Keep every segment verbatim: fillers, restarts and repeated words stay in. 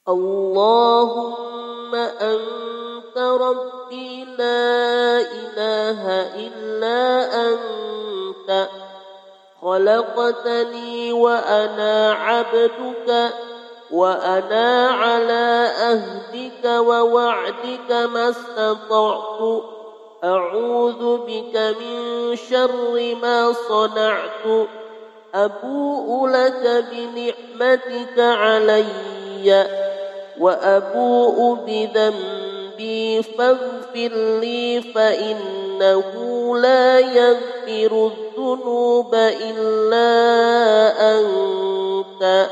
اللهم أنت ربي لا إله إلا أنت خلقتني وأنا عبدك وأنا على أهدك ووعدك ما استطعت أعوذ بك من شر ما صنعت أبوء لك بنعمتك علي وأبوء بذنبي فاغفر لي فإنه لا يغفر الذنوب إلا أنت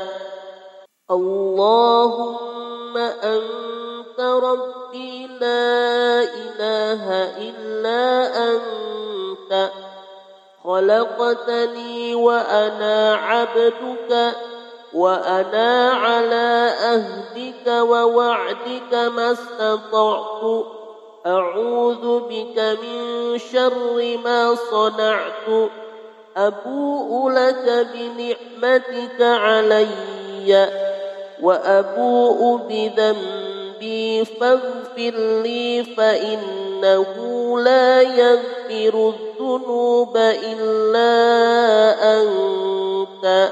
اللهم أنت ربي لا إله إلا أنت خلقتني وأنا عبدك وأنا على أهدك ووعدك ما استطعت أعوذ بك من شر ما صنعت أبوء لك بنعمتك علي وأبوء بذنبي فاغفر لي فإنه لا يغفر الذنوب إلا أنت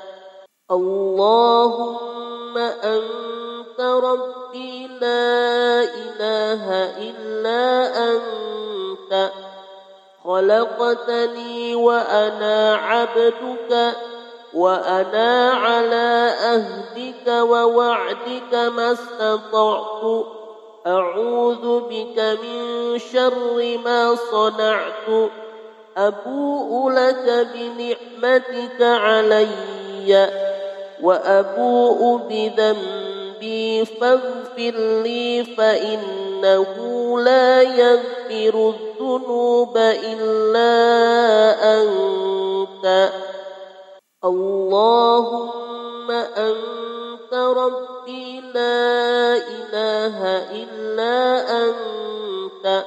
اللهم أنت ربي لا إله إلا أنت خلقتني وأنا عبدك وأنا على أهدك ووعدك ما استطعت أعوذ بك من شر ما صنعت أبوء لك بنعمتك علي وأبوء بذنبي فاغفر لي فإنه لا يغفر الذنوب إلا أنت اللهم أنت ربي لا إله إلا أنت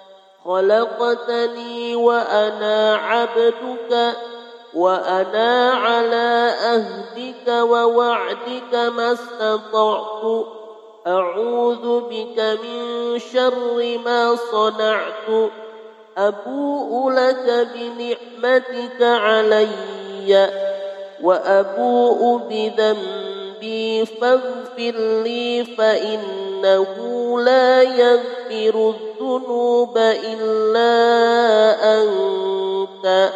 خلقتني وأنا عبدك وأنا على أهدك ووعدك ما استطعت أعوذ بك من شر ما صنعت أبوء لك بنعمتك علي وأبوء بذنبي فاغفر لي فإنه لا يغفر الذنوب إلا أنت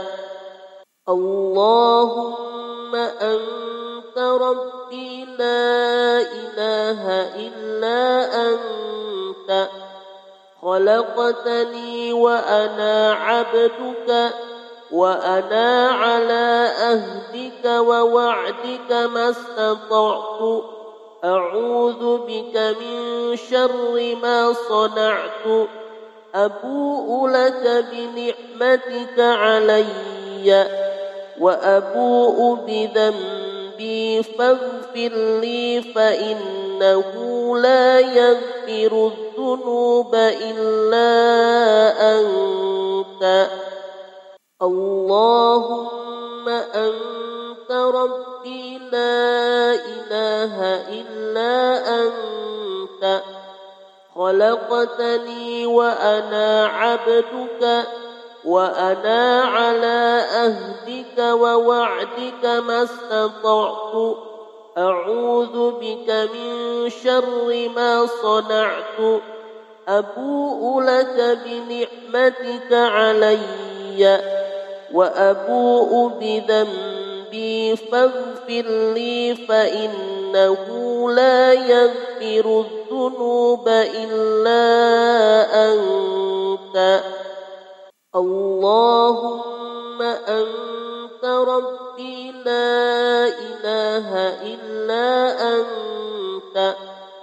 اللهم أنت ربي لا إله إلا أنت خلقتني وأنا عبدك وأنا على أهدك ووعدك ما استطعت أعوذ بك من شر ما صنعت أبوء لك بنعمتك علي وأبوء بذنبي فاغفر لي فإنه لا يغفر الذنوب إلا أنت اللهم أنت ربي لا إله إلا أنت خلقتني وأنا عبدك وأنا على أهدك ووعدك ما استطعت أعوذ بك من شر ما صنعت أبوء لك بنعمتك علي وأبوء بذنبي فاغفر لي فإنه لا يغفر الذنوب إلا أنت اللهم أنت ربي لا إله إلا أنت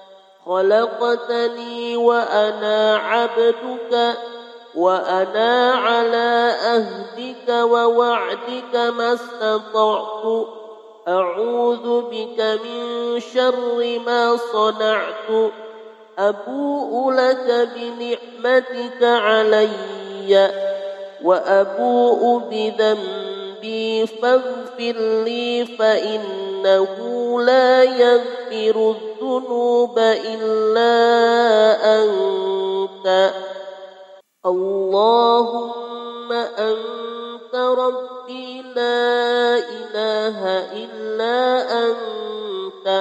خلقتني وأنا عبدك وأنا على أهدك ووعدك ما استطعت أعوذ بك من شر ما صنعت أبوء لك بنعمتك علي وأبوء بذنبي فاغفر لي فإن فإنه لا يغفر الذنوب إلا أنت. اللهم أنت ربي لا إله إلا أنت،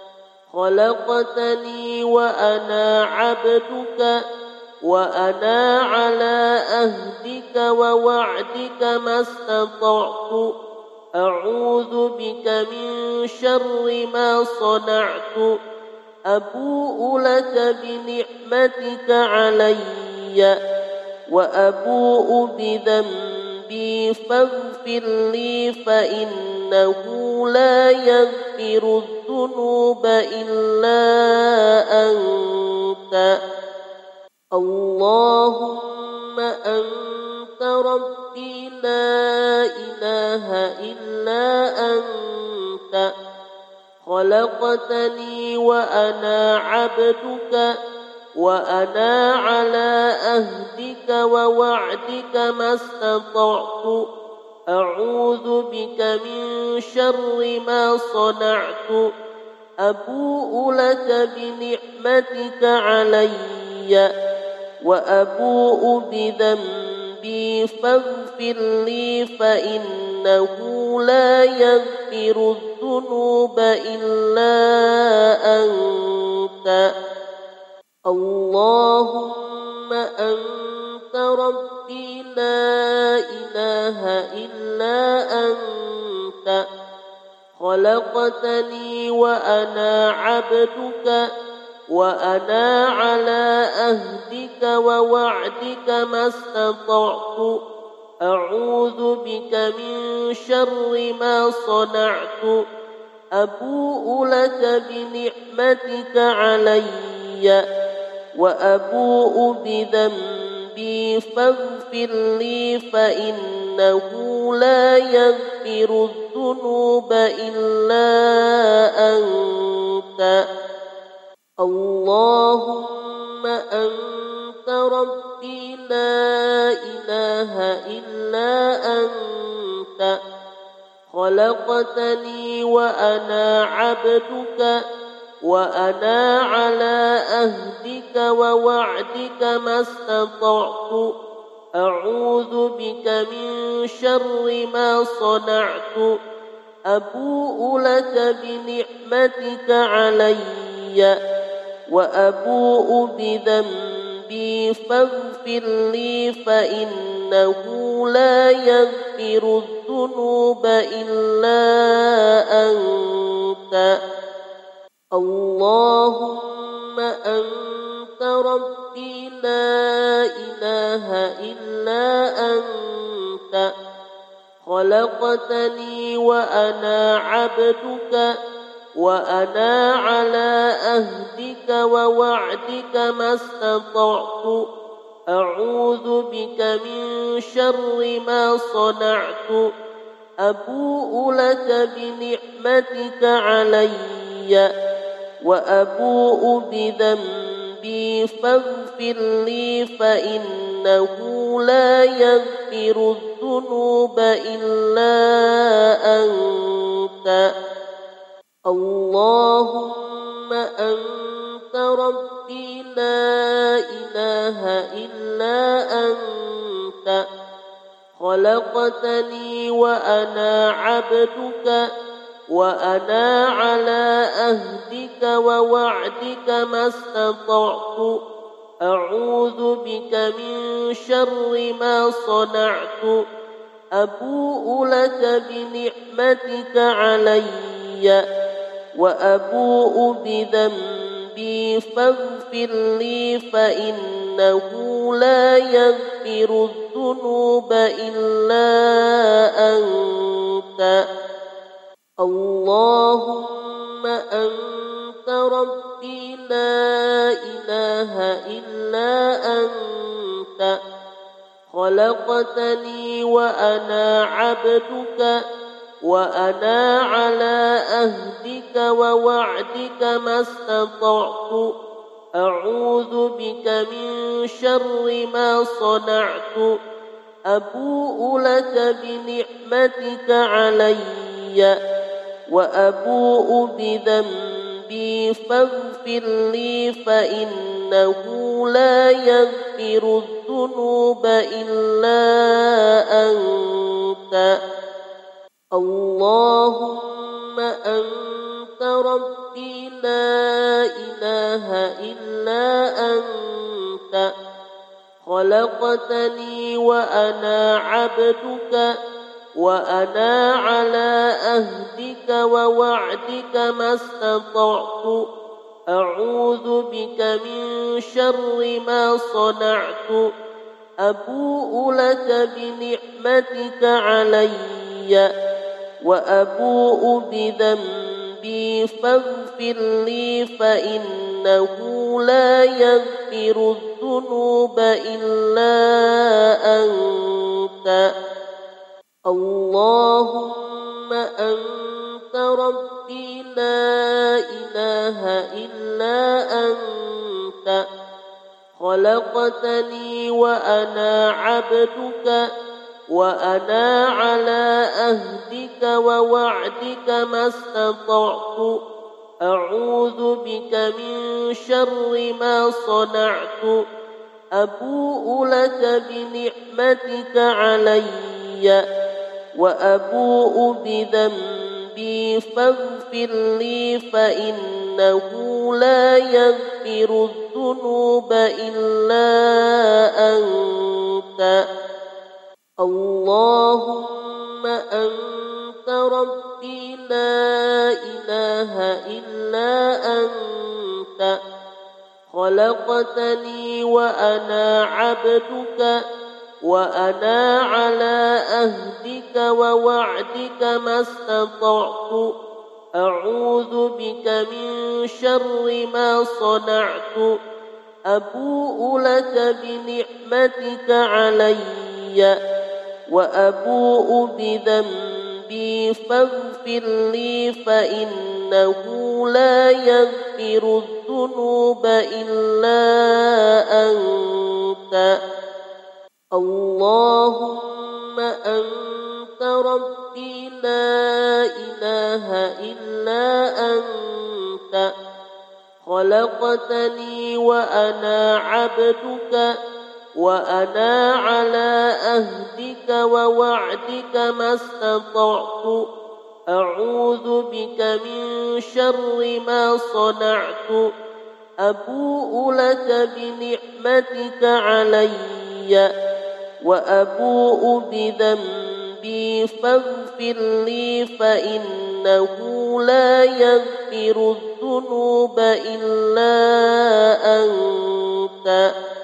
خلقتني وأنا عبدك، وأنا على عهدك ووعدك ما استطعت، أعوذ بك من شر ما صنعت، أبوء لك بنعمتك علي وأبوء بذنبي فاغفر لي، فإنه لا يغفر الذنوب إلا أنت. اللهم أنت ربي لا إله إلا أنت، خلقتني وأنا عبدك، وأنا على عهدك ووعدك ما استطعت، أعوذ بك من شر ما صنعت، أبوء لك بنعمتك علي وأبوء بذنبي فاغفر لي، فإنه لا يغفر الذنوب إلا أنت. اللهم أنت ربي لا إله إلا أنت، خلقتني وأنا عبدك، وأنا على عهدك ووعدك ما استطعت، أعوذ بك من شر ما صنعت، أبوء لك بنعمتك علي وأبوء بذنبي فاغفر لي، فإنه لا يغفر الذنوب إلا أنت. اللهم أنت ربي لا إله إلا أنت، خلقتني وأنا عبدك، وأنا على عهدك ووعدك ما استطعت، أعوذ بك من شر ما صنعت، أبوء لك بنعمتك علي وأبوء بذنبي فاغفر لي، فإنه لا يغفر الذنوب إلا أنت. اللهم أنت ربي لا إله إلا أنت، خلقتني وأنا عبدك، وأنا على عهدك ووعدك ما استطعت، أعوذ بك من شر ما صنعت، أبوء لك بنعمتك علي وأبوء بذنبي فاغفر لي، فإنه لا يغفر الذنوب إلا أنت. اللهم أنت ربي لا إله إلا أنت، خلقتني وأنا عبدك، وأنا على عهدك ووعدك ما استطعت، أعوذ بك من شر ما صنعت، أبوء لك بنعمتك علي وأبوء بذنبي فاغفر لي، فإنه لا يغفر الذنوب إلا أنت. اللهم أنت ربي لا إله إلا أنت، خلقتني وأنا عبدك، وأنا على عهدك ووعدك ما استطعت، أعوذ بك من شر ما صنعت، أبوء لك بنعمتك علي وأبوء بذنبي فاغفر لي فإنه لا يغفر الذنوب إلا أنت. اللهم أنت ربي لا إله إلا أنت، خلقتني وأنا عبدك، وأنا على أهدك ووعدك ما استطعت، أعوذ بك من شر ما صنعت، أبوء لك بنعمتك علي وأبوء بذنبي فاغفر لي فإنه لا يغفر الذنوب إلا أنت. اللهم أنت ربي لا إله إلا أنت، خلقتني وأنا عبدك، وأنا على أهدك ووعدك ما استطعت، أعوذ بك من شر ما صنعت، أبوء لك بنعمتك علي وأبوء بذنبي فاغفر لي فإنه لا يغفر الذنوب إلا أنت. اللهم أنت ربي لا إله إلا أنت، خلقتني وأنا عبدك، وأنا على أهدك ووعدك ما استطعت، أعوذ بك من شر ما صنعت، أبوء لك بنعمتك علي وأبوء بذنبي فاغفر لي فإنه لا يغفر الذنوب إلا أنت. اللهم أنت ربي لا إله إلا أنت، خلقتني وأنا عبدك، وأنا على أهدك ووعدك ما استطعت، أعوذ بك من شر ما صنعت، أبوء لك بنعمتك علي وأبوء بذنبي فاغفر لي فإنه لا يغفر الذنوب إلا أنت.